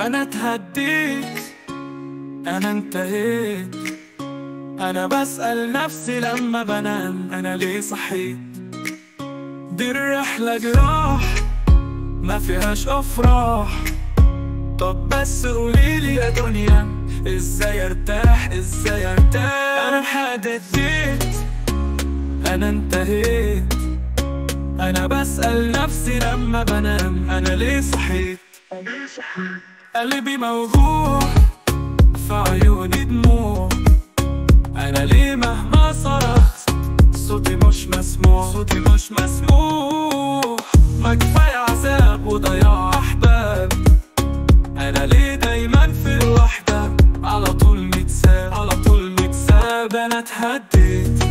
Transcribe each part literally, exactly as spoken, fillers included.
انا اتهديت، انا انتهيت. انا بسأل نفسي لما بنام انا ليه صحيت. دي الرحلة جراح ما فيهاش افراح. طب بس قوليلي يا دنيا ازاي ارتاح، ازاي ارتاح. انا اتهديت، انا انتهيت. انا بسأل نفسي لما بنام انا ليه صحيت. قلبي موجوع في عيوني دموع. انا ليه مهما صرخت صوتي مش مسموع، صوتي مش مسموع. ما كفاية عذاب وضياع احباب. انا ليه دايما في الوحدة، على طول متساب، على طول متساب. انا اتهديت،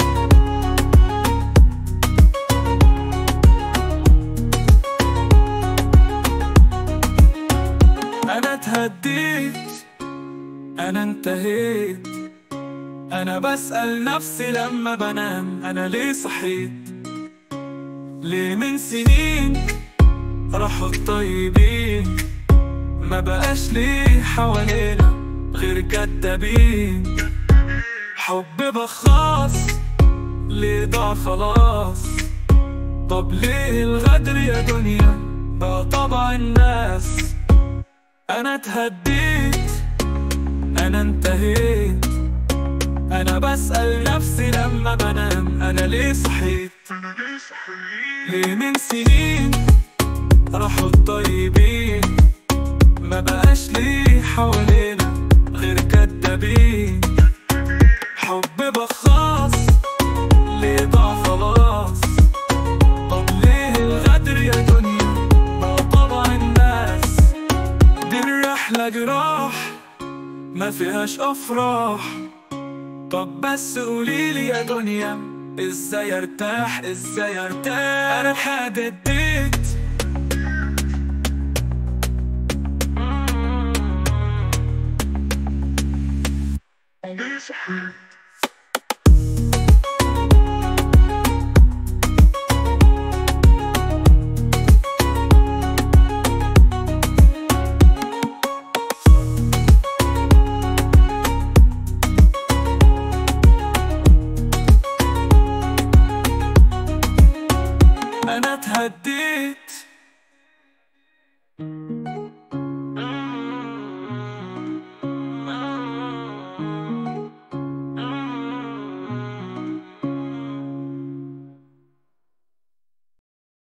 انا اتهديت. انا انتهيت. انا بسأل نفسي لما بنام انا ليه صحيت. ليه من سنين راحوا الطيبين، ما بقاش ليه حوالينا غير كدابين. حب بخاص ليه ضاع خلاص. طب ليه الغدر يا دنيا بقى طبع الناس. انا اتهديت، انا انتهيت. انا بسأل نفسي لما بنام انا ليه صحيت. ليه من سنين راحوا الطيبين، ما بقاش ليه حوالينا غير كدابين. حب بخاص ليه ضاع خلاص. طب ليه الغدر يا دنيا بقى طبع الناس. دي الرحلة جراح ما فيهاش افراح. طب بس قوليلي يا دنيا ازاي ارتاح، ازاي ارتاح. انا اتهديت.